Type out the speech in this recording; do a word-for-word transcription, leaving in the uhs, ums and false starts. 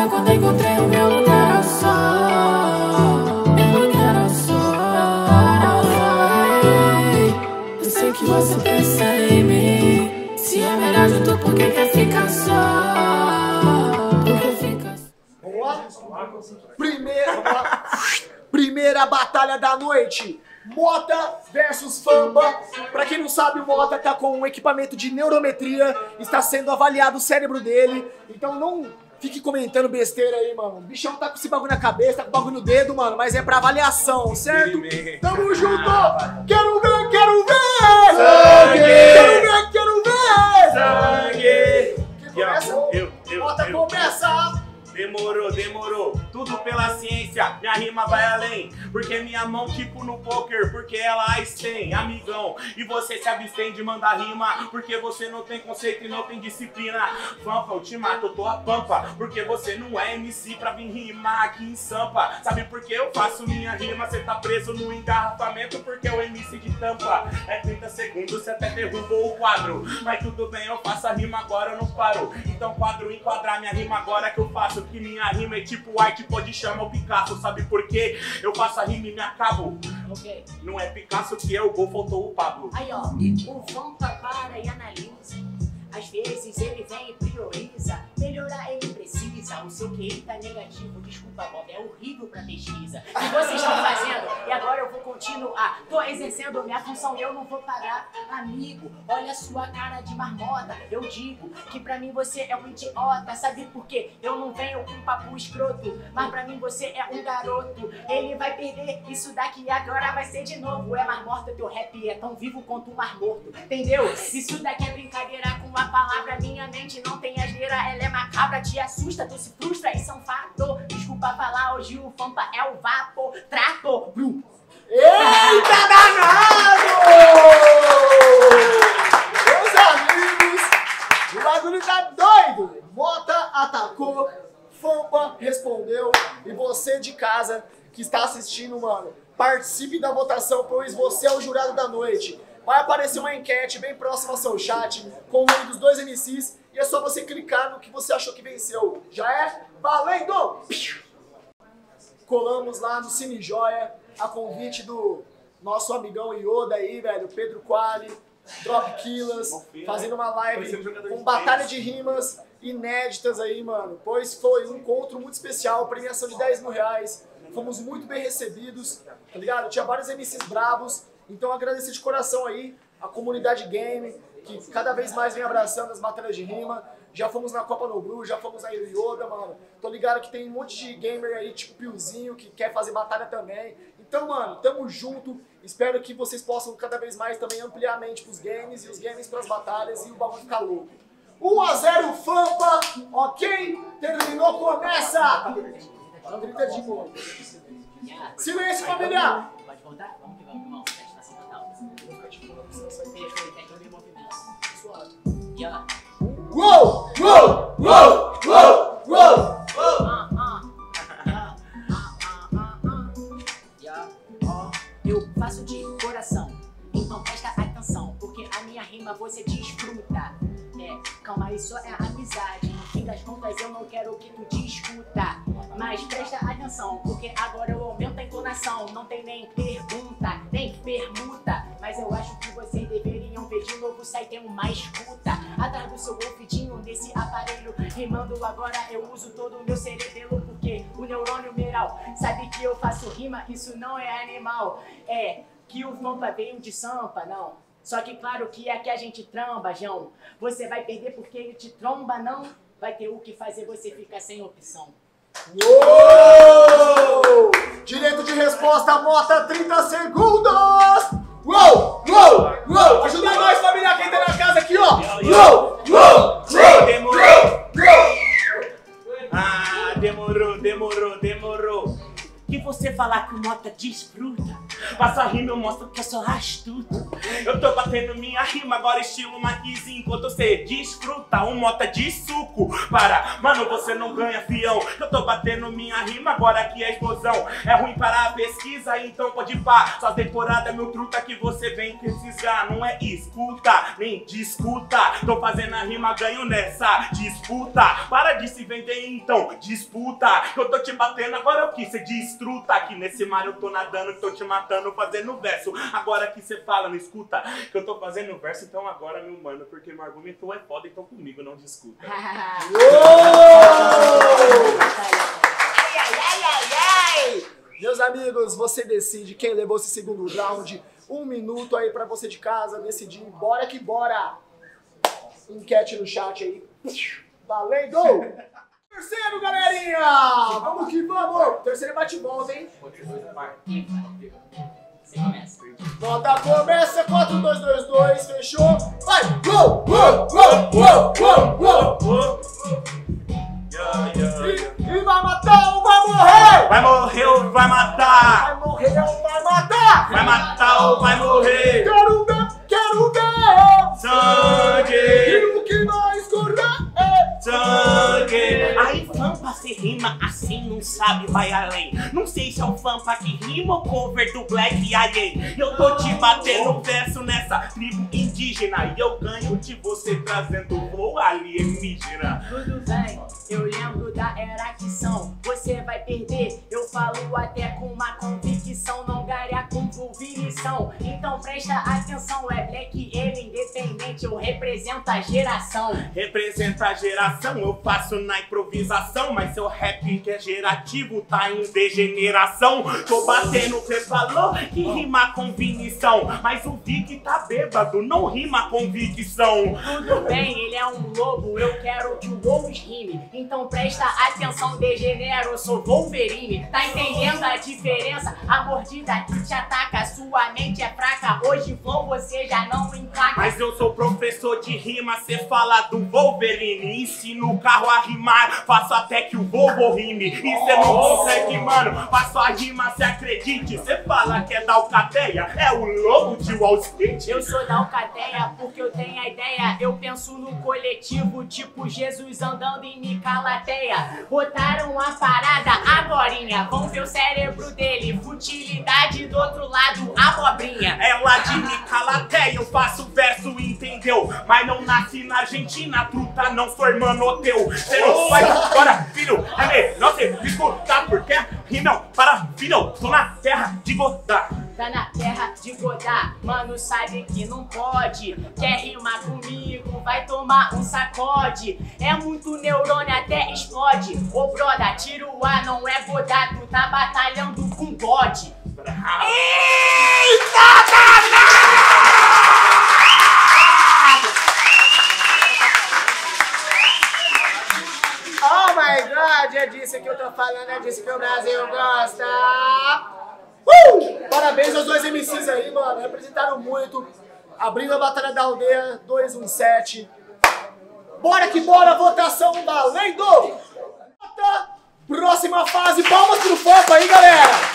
Agora quando encontrei o meu lugar ao sol, meu lugar ao sol. Eu sei que você pensa em mim. Se é melhor junto, por que quer ficar só? Por que fica só? Vamos lá? Primeira, vamos lá. Primeira batalha da noite. Mota versus Fampa. Pra quem não sabe, o Mota tá com um equipamento de neurometria. Está sendo avaliado o cérebro dele. Então não fique comentando besteira aí, mano. O bichão tá com esse bagulho na cabeça, tá com o bagulho no dedo, mano. Mas é pra avaliação, certo? Tamo junto! Quero ver, quero ver! Sangue! Quero ver, quero ver! Sangue! Quem começa? Eu, eu, Mota eu. começa! Demorou, demorou, tudo pela ciência, minha rima vai além. Porque minha mão tipo no poker, porque ela tem, amigão. E você se abstém de mandar rima, porque você não tem conceito e não tem disciplina. Fampa, eu te mato, eu tô a pampa, porque você não é M C pra vir rimar aqui em Sampa. Sabe por que eu faço minha rima? Você tá preso no engarrafamento porque o M C de tampa. É trinta segundos, você até derrubou o quadro. Mas tudo bem, eu faço a rima agora, eu não paro. Então quadro, enquadrar minha rima agora que eu faço. Que minha rima é tipo arte, pode chamar o Picasso. Sabe por quê? Eu faço a rima e me acabo. Ok. Não é Picasso que é o gol, faltou o Pablo. Aí ó, o Fampa para e analisa. Às vezes ele vem e prioriza. Melhorar ele precisa. O seu Q I tá negativo. Desculpa, Bob, é horrível pra pesquisa. O que vocês estão fazendo? E agora eu vou continuar. Tô exercendo minha função e eu não vou parar. Amigo, olha a sua cara de marmota. Eu digo que pra mim você é um idiota. Sabe por quê? Eu não venho com papo escroto. Mas pra mim você é um garoto. Ele vai perder isso daqui agora vai ser de novo. É Mar Morta, teu rap é tão vivo quanto o Mar Morto. Entendeu? Isso daqui é brincadeira com uma palavra. Minha mente não tem asneira, ela é macabra, te assusta, tu se frustra, isso é um fato. Desculpa falar, hoje o Fampa é o Vapo Trato. Eita danado! Meus amigos, o bagulho tá doido! Mota atacou, Fampa respondeu, e você de casa que está assistindo, mano, participe da votação, pois você é o jurado da noite. Vai aparecer uma enquete bem próxima ao seu chat, com o nome dos dois M Cs, e é só você clicar no que você achou que venceu. Já é? Valendo! Colamos lá no Cine Joia, a convite do nosso amigão Yoda aí, velho, Pedro Quali, Drop Killers, fazendo uma live com batalha de rimas inéditas aí, mano. Pois foi um encontro muito especial, premiação de dez mil reais. Fomos muito bem recebidos, tá ligado? Tinha vários M Cs bravos. Então agradecer de coração aí a comunidade game, que cada vez mais vem abraçando as batalhas de rima. Já fomos na Copa No Blue, já fomos aí no Yoda, mano. Tô ligado que tem um monte de gamer aí, tipo Piozinho, que quer fazer batalha também. Então, mano, tamo junto. Espero que vocês possam cada vez mais também ampliar a mente pros games e os games pras batalhas e o bagulho ficar louco. um a zero Fampa, ok? Terminou, começa! Grita de boa. Silêncio, família! Pode voltar? Vamos que vamos, irmão. Presta atenção total. Beijo, tem todo movimento. Suave. E ó. Uou! Uou! Uou! Uou! Uou! Ah, ah. Ah, ah, ah, ah, ah. E ó, ó. Eu faço de coração. Então presta atenção, porque a minha rima você desfruta. É, calma, isso é amizade. No fim das contas eu não quero que tu discuta. Mas presta atenção, porque agora eu aumento a entonação. Não tem nem pergunta, nem permuta. Mas eu acho que vocês deveriam ver de novo se aí tem uma escuta. Atrás do seu ouvidinho, desse aparelho. Rimando agora eu uso todo o meu cerebelo. Porque o neurônio neural sabe que eu faço rima, isso não é animal. É que o Fampa veio de Sampa, não. Só que claro que aqui a gente tramba, João. Você vai perder porque ele te tromba, não? Vai ter o que fazer, você fica sem opção. Uou! Direito de resposta, Mota, trinta segundos! Uou! Uou! Uou! Ajuda nós, família, quem tá na casa aqui, ó! Uou! Uou! Demorou! Ah, demorou, demorou, demorou. Que você falar que o Mota desfruta, Passa a rima, eu mostro que eu sou astuto. Eu tô batendo minha rima, agora estilo maquizinho. Enquanto você desfruta um mota de suco. Para, mano, você não ganha, fião. Eu tô batendo minha rima, agora aqui é explosão. É ruim para a pesquisa, então pode pá. Só decorada, meu truta, que você vem precisar. Não é escuta, nem discuta. Tô fazendo a rima, ganho nessa disputa. Para de se vender, então, disputa. Eu tô te batendo, agora eu quis ser destruta. Aqui nesse mar eu tô nadando, tô te matando, fazendo verso. Agora que você fala, não escuta, que eu tô fazendo verso, então agora, meu mano, porque meu argumento é foda, então comigo não discuta. Ai, ai, ai, ai! Meus amigos, você decide quem levou esse segundo round. Um minuto aí pra você de casa decidir. Bora que bora! Enquete no chat aí. Valendo! Terceiro, galerinha! Vamos que vamos! Terceiro bate-volta, hein? Você começa. Volta, começa, quatro, dois, dois, dois, fechou? Vai! Gol! Gol! Gol! Gol! Gol! Gol! E, e vai matar ou vai morrer? Vai morrer ou vai matar? Vai morrer ou vai matar? Vai matar ou vai morrer? Quero ver, quero ver! Sangue! E o que vai escorrer? Sangue! Aí, Fampa, se rima assim, não sabe, vai além. Não sei se é o Fampa que rima ou cover do Black Alien. Eu tô te batendo verso nessa tribo indígena. E eu ganho de você trazendo flow alienígena. Tudo bem, eu lembro da era que são. Você vai perder, eu falo até com uma convicção. Não garia com pulverição. Então presta atenção, é Black Alien independente. Eu represento a geração. Representa a geração, eu faço na improvisação. Mas seu rap que é gerativo tá em degeneração. Tô batendo, cê falou que rima com vinição. Mas o Vic tá bêbado, não rima com convicção. Tudo bem, ele é um lobo, eu quero que o Wolves rime. Então presta atenção, degenero, eu sou Wolverine. Tá entendendo a diferença? A mordida que te ataca, sua mente é fraca. Hoje flow você já não encaixa. Mas eu sou professor de rima, cê fala do Wolverine. Ensino o carro a rimar, faço até que o Volvo rime. E cê não consegue, mano, faço a rima, cê acredite. Cê fala que é da Alcateia, é o lobo de Wall Street. Eu sou da Alcateia porque eu tenho a ideia. Eu penso no coletivo, tipo Jesus andando em Micalateia. Botaram a parada agorinha, vão ver o cérebro dele. Futilidade do outro lado, abobrinha. É lá de Micalateia, eu faço verso, entendeu? Mas não nasci na Argentina, truta, não sou irmão teu. Cê não vai embora, filho, é melhor cê escutar, porque rima para filho, tô na terra de Godá. Tá na terra de Godá, mano, sabe que não pode. Quer rimar comigo, vai tomar um sacode. É muito neurônio, até explode. Ô broda, tira o ar, não é Godá, tu tá batalhando com bode. Eita, danado! Oh my God, é disso que eu tô falando, é disso que o Brasil gosta. Uh! Parabéns aos dois M Cs aí, mano, representaram muito. Abrindo a Batalha da Aldeia, dois um sete. Bora que bora, votação valendo! Próxima fase, palmas pro Fampa aí, galera!